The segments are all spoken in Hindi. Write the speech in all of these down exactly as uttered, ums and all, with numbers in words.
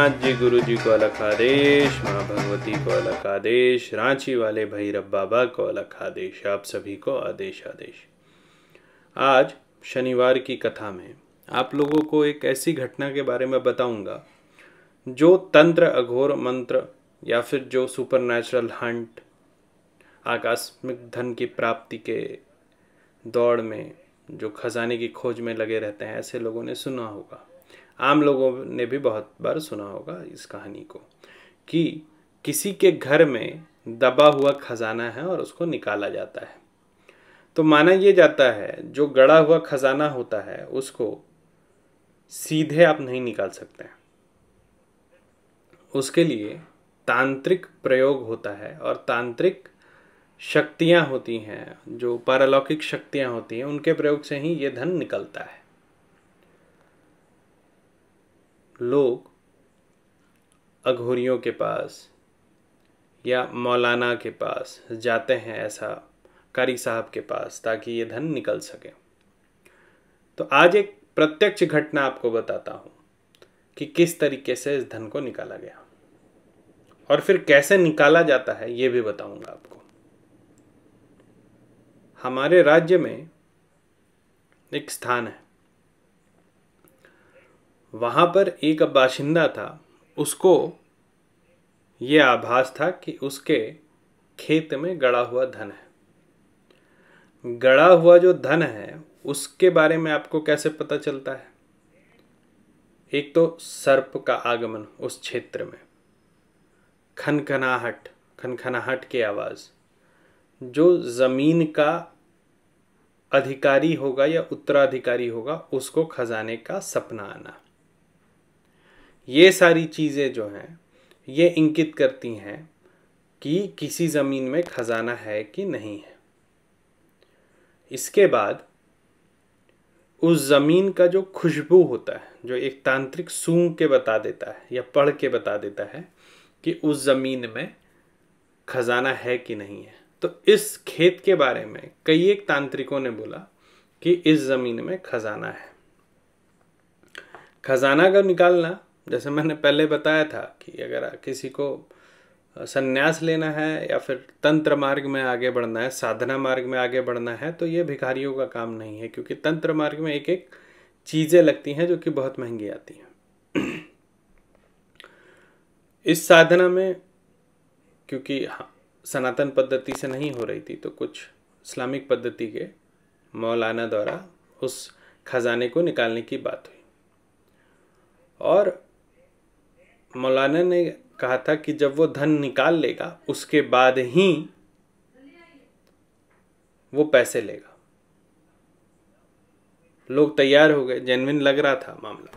नाथ जी गुरु जी को अलग आदेश, माँ भगवती को अलग आदेश, रांची वाले भैरव बाबा को अलग आदेश, आप सभी को आदेश आदेश। आज शनिवार की कथा में आप लोगों को एक ऐसी घटना के बारे में बताऊंगा जो तंत्र, अघोर, मंत्र या फिर जो सुपरनैचुरल हंट, आकस्मिक धन की प्राप्ति के दौड़ में जो खजाने की खोज में लगे रहते हैं, ऐसे लोगों ने सुना होगा। आम लोगों ने भी बहुत बार सुना होगा इस कहानी को कि किसी के घर में दबा हुआ खजाना है और उसको निकाला जाता है। तो माना यह जाता है जो गड़ा हुआ खजाना होता है उसको सीधे आप नहीं निकाल सकते हैं, उसके लिए तांत्रिक प्रयोग होता है और तांत्रिक शक्तियां होती हैं, जो पारलौकिक शक्तियां होती हैं, उनके प्रयोग से ही ये धन निकलता है। लोग अघोरियों के पास या मौलाना के पास जाते हैं, ऐसा कारी साहब के पास, ताकि ये धन निकल सके। तो आज एक प्रत्यक्ष घटना आपको बताता हूं कि किस तरीके से इस धन को निकाला गया और फिर कैसे निकाला जाता है ये भी बताऊंगा आपको। हमारे राज्य में एक स्थान है, वहां पर एक बाशिंदा था, उसको ये आभास था कि उसके खेत में गड़ा हुआ धन है। गड़ा हुआ जो धन है उसके बारे में आपको कैसे पता चलता है? एक तो सर्प का आगमन उस क्षेत्र में, खनखनाहट खनखनाहट की आवाज, जो जमीन का अधिकारी होगा या उत्तराधिकारी होगा उसको खजाने का सपना आना, ये सारी चीजें जो हैं ये इंगित करती हैं कि किसी जमीन में खजाना है कि नहीं है। इसके बाद उस जमीन का जो खुशबू होता है, जो एक तांत्रिक सूंघ के बता देता है या पढ़ के बता देता है कि उस जमीन में खजाना है कि नहीं है। तो इस खेत के बारे में कई एक तांत्रिकों ने बोला कि इस जमीन में खजाना है। खजाना का निकालना, जैसे मैंने पहले बताया था कि अगर किसी को संन्यास लेना है या फिर तंत्र मार्ग में आगे बढ़ना है, साधना मार्ग में आगे बढ़ना है, तो ये भिखारियों का काम नहीं है, क्योंकि तंत्र मार्ग में एक एक चीजें लगती हैं जो कि बहुत महंगी आती हैं। इस साधना में क्योंकि सनातन पद्धति से नहीं हो रही थी, तो कुछ इस्लामिक पद्धति के मौलाना द्वारा उस खजाने को निकालने की बात हुई और मौलाना ने कहा था कि जब वो धन निकाल लेगा उसके बाद ही वो पैसे लेगा। लोग तैयार हो गए, जेन्युइन लग रहा था मामला।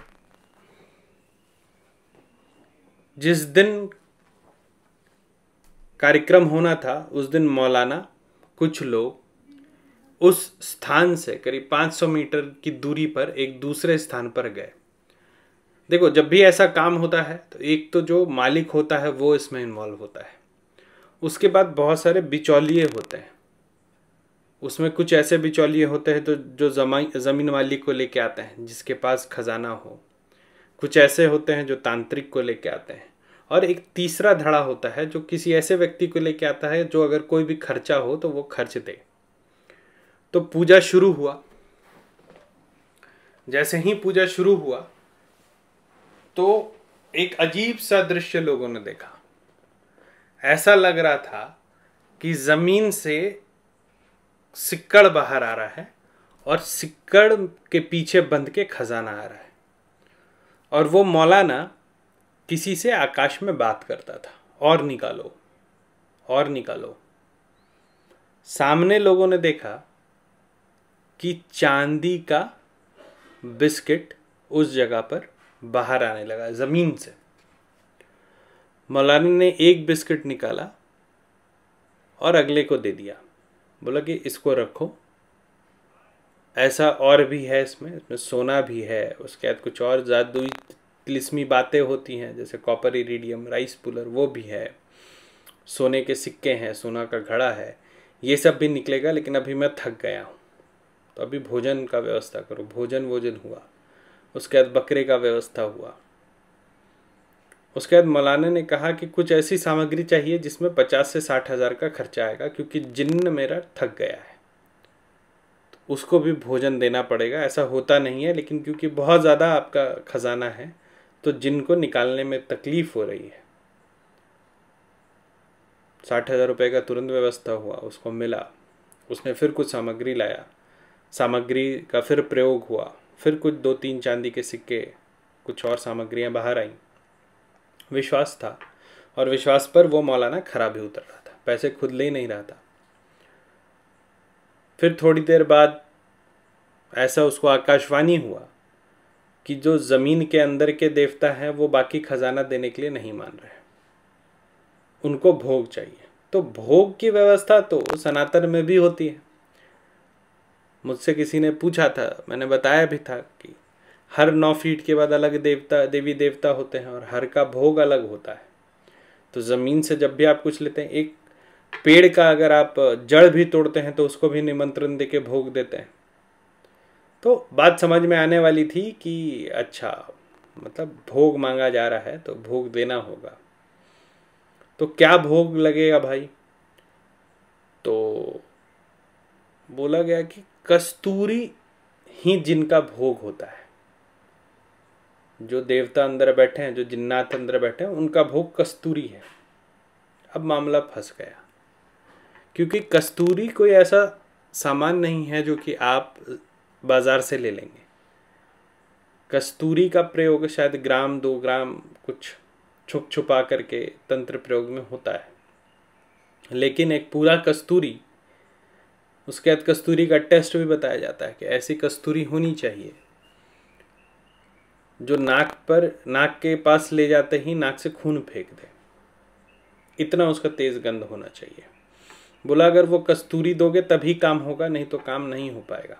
जिस दिन कार्यक्रम होना था उस दिन मौलाना कुछ लोग उस स्थान से करीब पाँच सौ मीटर की दूरी पर एक दूसरे स्थान पर गए। देखो, जब भी ऐसा काम होता है तो एक तो जो मालिक होता है वो इसमें इन्वॉल्व होता है, उसके बाद बहुत सारे बिचौलिए होते हैं। उसमें कुछ ऐसे बिचौलिए होते हैं तो जो जमीन मालिक को लेके आते हैं जिसके पास खजाना हो, कुछ ऐसे होते हैं जो तांत्रिक को लेके आते हैं, और एक तीसरा धड़ा होता है जो किसी ऐसे व्यक्ति को लेके आता है जो अगर कोई भी खर्चा हो तो वो खर्च दे। तो पूजा शुरू हुआ। जैसे ही पूजा शुरू हुआ तो एक अजीब सा दृश्य लोगों ने देखा। ऐसा लग रहा था कि जमीन से सिक्कड़ बाहर आ रहा है और सिक्कड़ के पीछे बंध के खजाना आ रहा है, और वो मौलाना किसी से आकाश में बात करता था, और निकालो और निकालो। सामने लोगों ने देखा कि चांदी का बिस्किट उस जगह पर बाहर आने लगा जमीन से। मौलाना ने एक बिस्किट निकाला और अगले को दे दिया, बोला कि इसको रखो, ऐसा और भी है इसमें इसमें सोना भी है, उसके बाद कुछ और जादुई तिलिस्मी बातें होती हैं जैसे कॉपर इरिडियम, राइस पुलर, वो भी है, सोने के सिक्के हैं, सोना का घड़ा है, ये सब भी निकलेगा। लेकिन अभी मैं थक गया हूँ तो अभी भोजन का व्यवस्था करो। भोजन भोजन हुआ, उसके बाद बकरे का व्यवस्था हुआ। उसके बाद मौलाना ने कहा कि कुछ ऐसी सामग्री चाहिए जिसमें पचास से साठ हज़ार का खर्चा आएगा, क्योंकि जिन्न मेरा थक गया है, तो उसको भी भोजन देना पड़ेगा। ऐसा होता नहीं है, लेकिन क्योंकि बहुत ज़्यादा आपका खजाना है तो जिन्न को निकालने में तकलीफ हो रही है। साठ हज़ार रुपये का तुरंत व्यवस्था हुआ, उसको मिला। उसने फिर कुछ सामग्री लाया, सामग्री का फिर प्रयोग हुआ, फिर कुछ दो तीन चांदी के सिक्के, कुछ और सामग्रियां बाहर आईं। विश्वास था, और विश्वास पर वो मौलाना खरा भी उतर रहा था, पैसे खुद ले ही नहीं रहा था। फिर थोड़ी देर बाद ऐसा उसको आकाशवाणी हुआ कि जो ज़मीन के अंदर के देवता हैं वो बाकी खजाना देने के लिए नहीं मान रहे, उनको भोग चाहिए। तो भोग की व्यवस्था तो सनातन में भी होती है। मुझसे किसी ने पूछा था, मैंने बताया भी था कि हर नौ फीट के बाद अलग देवता देवी देवता होते हैं और हर का भोग अलग होता है। तो ज़मीन से जब भी आप कुछ लेते हैं, एक पेड़ का अगर आप जड़ भी तोड़ते हैं तो उसको भी निमंत्रण देके भोग देते हैं। तो बात समझ में आने वाली थी कि अच्छा, मतलब भोग मांगा जा रहा है तो भोग देना होगा। तो क्या भोग लगेगा भाई? तो बोला गया कि कस्तूरी ही जिनका भोग होता है। जो देवता अंदर बैठे हैं, जो जिन्नात अंदर बैठे हैं, उनका भोग कस्तूरी है। अब मामला फंस गया, क्योंकि कस्तूरी कोई ऐसा सामान नहीं है जो कि आप बाजार से ले लेंगे। कस्तूरी का प्रयोग शायद ग्राम दो ग्राम कुछ छुप छुपा करके तंत्र प्रयोग में होता है, लेकिन एक पूरा कस्तूरी, उसके बाद कस्तूरी का टेस्ट भी बताया जाता है कि ऐसी कस्तूरी होनी चाहिए जो नाक पर, नाक के पास ले जाते ही नाक से खून फेंक दे, इतना उसका तेज गंध होना चाहिए। बोला अगर वो कस्तूरी दोगे तभी काम होगा, नहीं तो काम नहीं हो पाएगा।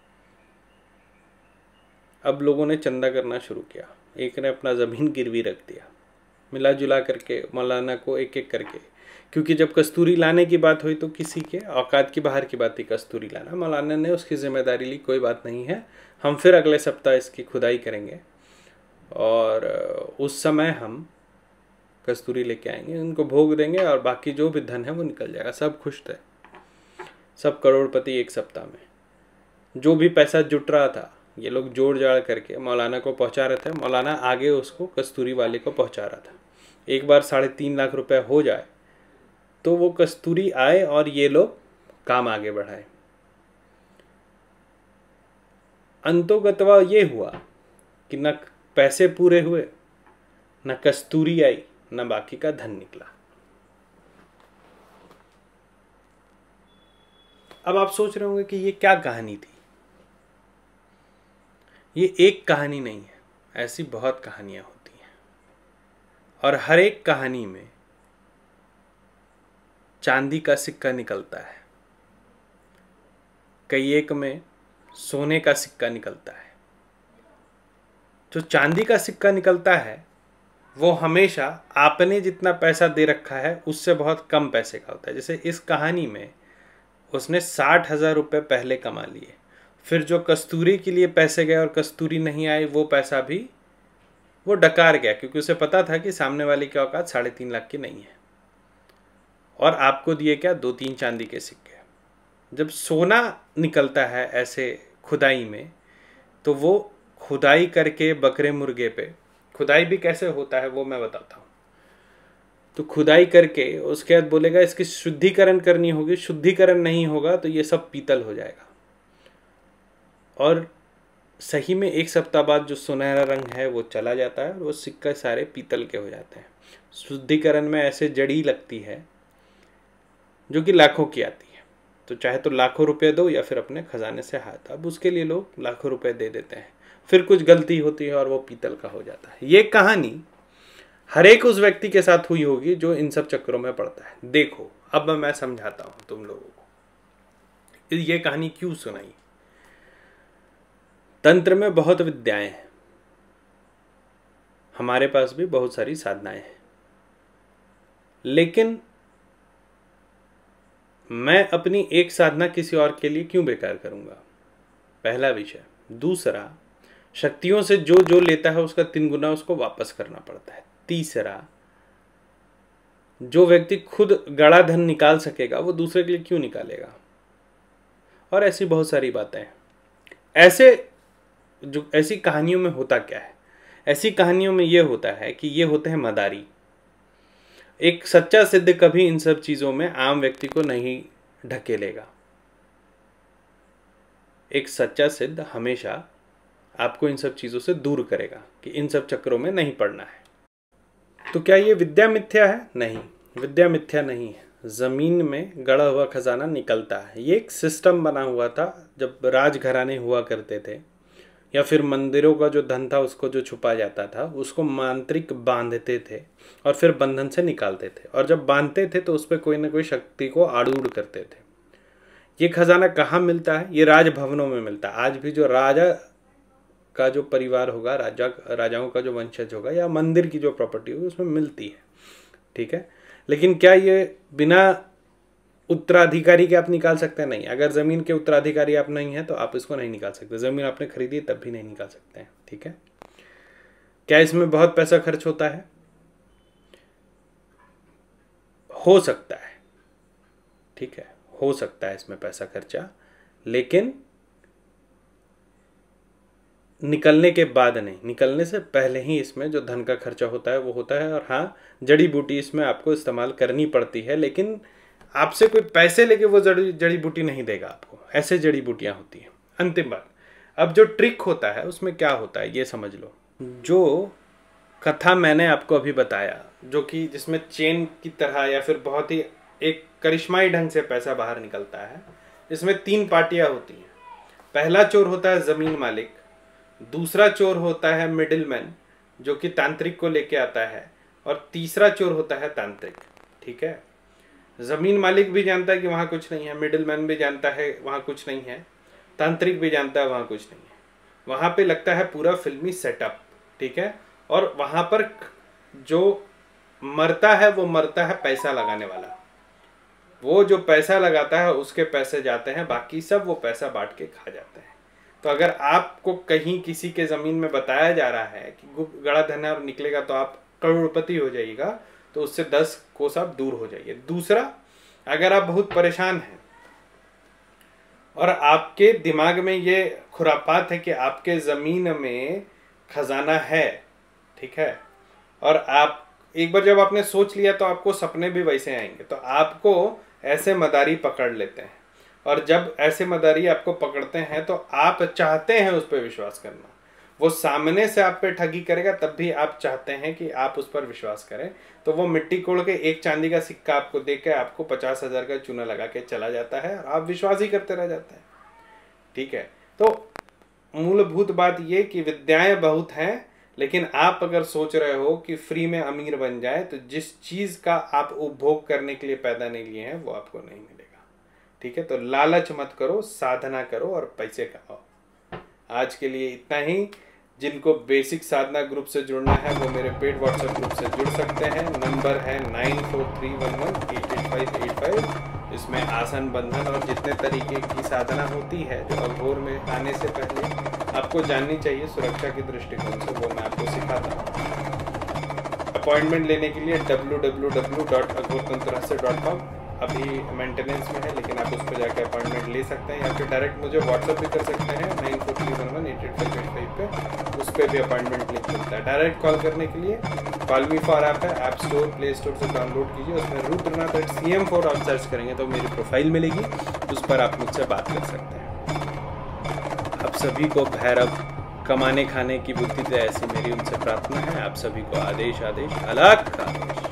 अब लोगों ने चंदा करना शुरू किया। एक ने अपना ज़मीन गिरवी रख दिया, मिला जुला करके मौलाना को एक एक करके, क्योंकि जब कस्तूरी लाने की बात हुई तो किसी के औकात की बाहर की बात थी कस्तूरी लाना। मौलाना ने उसकी जिम्मेदारी ली, कोई बात नहीं है, हम फिर अगले सप्ताह इसकी खुदाई करेंगे और उस समय हम कस्तूरी लेके आएंगे, उनको भोग देंगे और बाकी जो भी धन है वो निकल जाएगा। सब खुश थे, सब करोड़पति एक सप्ताह में। जो भी पैसा जुट रहा था ये लोग जोड़ जाड़ करके मौलाना को पहुंचा रहे थे। मौलाना आगे उसको कस्तूरी वाले को पहुंचा रहा था। एक बार साढ़े तीन लाख रुपए हो जाए तो वो कस्तूरी आए और ये लोग काम आगे बढ़ाए। अंतोगतवा ये हुआ कि न पैसे पूरे हुए, न कस्तूरी आई, न बाकी का धन निकला। अब आप सोच रहे होंगे कि ये क्या कहानी थी। ये एक कहानी नहीं है, ऐसी बहुत कहानियां होती हैं, और हर एक कहानी में चांदी का सिक्का निकलता है, कई एक में सोने का सिक्का निकलता है। जो चांदी का सिक्का निकलता है वो हमेशा आपने जितना पैसा दे रखा है उससे बहुत कम पैसे का होता है। जैसे इस कहानी में उसने साठ हजार रुपये पहले कमा लिए, फिर जो कस्तूरी के लिए पैसे गए और कस्तूरी नहीं आई, वो पैसा भी वो डकार गया, क्योंकि उसे पता था कि सामने वाले की औकात साढ़े तीन लाख की नहीं है। और आपको दिए क्या, दो तीन चांदी के सिक्के। जब सोना निकलता है ऐसे खुदाई में, तो वो खुदाई करके बकरे मुर्गे पे, खुदाई भी कैसे होता है वो मैं बताता हूँ। तो खुदाई करके उसके बाद बोलेगा इसकी शुद्धिकरण करनी होगी, शुद्धिकरण नहीं होगा तो ये सब पीतल हो जाएगा। और सही में एक सप्ताह बाद जो सुनहरा रंग है वो चला जाता है और वो सिक्के सारे पीतल के हो जाते हैं। शुद्धिकरण में ऐसे जड़ी लगती है जो कि लाखों की आती है, तो चाहे तो लाखों रुपए दो या फिर अपने खजाने से हाथ। अब उसके लिए लोग लाखों रुपए दे देते हैं, फिर कुछ गलती होती है और वो पीतल का हो जाता है। ये कहानी हर एक उस व्यक्ति के साथ हुई होगी जो इन सब चक्करों में पड़ता है। देखो अब मैं समझाता हूं तुम लोगों को ये कहानी क्यों सुनाई। तंत्र में बहुत विद्याएं हैं, हमारे पास भी बहुत सारी साधनाएं हैं, लेकिन मैं अपनी एक साधना किसी और के लिए क्यों बेकार करूंगा, पहला विषय। दूसरा, शक्तियों से जो जो लेता है उसका तीन गुना उसको वापस करना पड़ता है। तीसरा, जो व्यक्ति खुद गड़ा धन निकाल सकेगा वो दूसरे के लिए क्यों निकालेगा। और ऐसी बहुत सारी बातें हैं। ऐसे जो ऐसी कहानियों में होता क्या है, ऐसी कहानियों में ये होता है कि ये होते हैं मदारी। एक सच्चा सिद्ध कभी इन सब चीज़ों में आम व्यक्ति को नहीं ढकेलेगा। एक सच्चा सिद्ध हमेशा आपको इन सब चीज़ों से दूर करेगा कि इन सब चक्करों में नहीं पड़ना है। तो क्या ये विद्या मिथ्या है? नहीं, विद्या मिथ्या नहीं है। ज़मीन में गड़ा हुआ खजाना निकलता है। ये एक सिस्टम बना हुआ था जब राजघराने हुआ करते थे, या फिर मंदिरों का जो धन था उसको जो छुपा जाता था उसको मांत्रिक बांधते थे और फिर बंधन से निकालते थे। और जब बांधते थे तो उस पर कोई ना कोई शक्ति को आड़ूड़ करते थे। ये खजाना कहाँ मिलता है? ये राजभवनों में मिलता है। आज भी जो राजा का जो परिवार होगा, राजा राजाओं का जो वंशज होगा, या मंदिर की जो प्रॉपर्टी होगी उसमें मिलती है, ठीक है। लेकिन क्या ये बिना उत्तराधिकारी के आप निकाल सकते हैं? नहीं। अगर ज़मीन के उत्तराधिकारी आप नहीं हैं तो आप इसको नहीं निकाल सकते। ज़मीन आपने खरीदी तब भी नहीं निकाल सकते हैं, ठीक है। क्या इसमें बहुत पैसा खर्च होता है? हो सकता है, ठीक है, हो सकता है इसमें पैसा खर्चा, लेकिन निकलने के बाद नहीं, निकलने से पहले ही इसमें जो धन का खर्चा होता है वो होता है। और हाँ, जड़ी बूटी इसमें आपको इस्तेमाल करनी पड़ती है, लेकिन आपसे कोई पैसे लेके वो जड़ी जड़ी बूटी नहीं देगा आपको। ऐसे जड़ी बूटियाँ होती हैं। अंतिम बात, अब जो ट्रिक होता है उसमें क्या होता है ये समझ लो। जो कथा मैंने आपको अभी बताया, जो कि जिसमें चेन की तरह या फिर बहुत ही एक करिश्माई ढंग से पैसा बाहर निकलता है, इसमें तीन पार्टियां होती हैं। पहला चोर होता है ज़मीन मालिक, दूसरा चोर होता है मिडिलमैन जो कि तांत्रिक को लेके आता है, और तीसरा चोर होता है तांत्रिक, ठीक है। ज़मीन मालिक भी जानता है कि वहाँ कुछ नहीं है, मिडिलमैन भी जानता है वहाँ कुछ नहीं है, तांत्रिक भी जानता है वहाँ कुछ नहीं है। वहाँ पे लगता है पूरा फिल्मी सेटअप, ठीक है। और वहाँ पर जो मरता है वो मरता है पैसा लगाने वाला। वो जो पैसा लगाता है उसके पैसे जाते हैं, बाकी सब वो पैसा बांट के खा जाते हैं। तो अगर आपको कहीं किसी के ज़मीन में बताया जा रहा है कि गड़ा धन और निकलेगा तो आप करोड़पति हो जाइएगा, तो उससे दस कोस आप दूर हो जाइए। दूसरा, अगर आप बहुत परेशान हैं और आपके दिमाग में ये खुरापात है कि आपके ज़मीन में खजाना है, ठीक है, और आप एक बार जब आपने सोच लिया तो आपको सपने भी वैसे आएंगे। तो आपको ऐसे मदारी पकड़ लेते हैं, और जब ऐसे मदारी आपको पकड़ते हैं तो आप चाहते हैं उस पर विश्वास करना। वो सामने से आप पे ठगी करेगा तब भी आप चाहते हैं कि आप उस पर विश्वास करें। तो वो मिट्टी कोड़ के एक चांदी का सिक्का आपको दे के आपको पचास हजार का चूना लगा के चला जाता है, और आप विश्वास ही करते रह जाते हैं, ठीक है। तो मूलभूत बात ये कि विद्याएं बहुत हैं, लेकिन आप अगर सोच रहे हो कि फ्री में अमीर बन जाए, तो जिस चीज का आप उपभोग करने के लिए पैदा नहीं लिए हैं वो आपको नहीं मिलेगा, ठीक है। तो लालच मत करो, साधना करो और पैसे कमाओ। आज के लिए इतना ही। जिनको बेसिक साधना ग्रुप से जुड़ना है वो मेरे पेड व्हाट्सएप ग्रुप से जुड़ सकते हैं। नंबर है nine four three one one eight eight five eight five. इसमें आसन, बंधन और जितने तरीके की साधना होती है जो अघोर में आने से पहले आपको जाननी चाहिए सुरक्षा की दृष्टिकोण से, वो मैं आपको सिखाता हूँ। अपॉइंटमेंट लेने के लिए W W W dot Aghor Tantra Rahasya dot com अभी मेंटेनेंस में है, लेकिन आप उस पर जाकर अपॉइंटमेंट ले सकते हैं, या फिर डायरेक्ट मुझे व्हाट्सएप भी कर सकते हैं nine four three one one eight eight five eight five पे। उस पर भी अपॉइंटमेंट लिख मिलता है। डायरेक्ट कॉल करने के लिए कॉल मी फॉर ऐप है, ऐप स्टोर प्ले स्टोर से डाउनलोड कीजिए। उसमें Rudranath at C M four आप सर्च करेंगे तो मेरी प्रोफाइल मिलेगी, उस पर आप मुझसे बात कर सकते हैं। आप सभी को भैरव कमाने खाने की बुद्धि दे, ऐसी मेरी उनसे प्रार्थना है। आप सभी को आदेश आदेश अलग आदेश।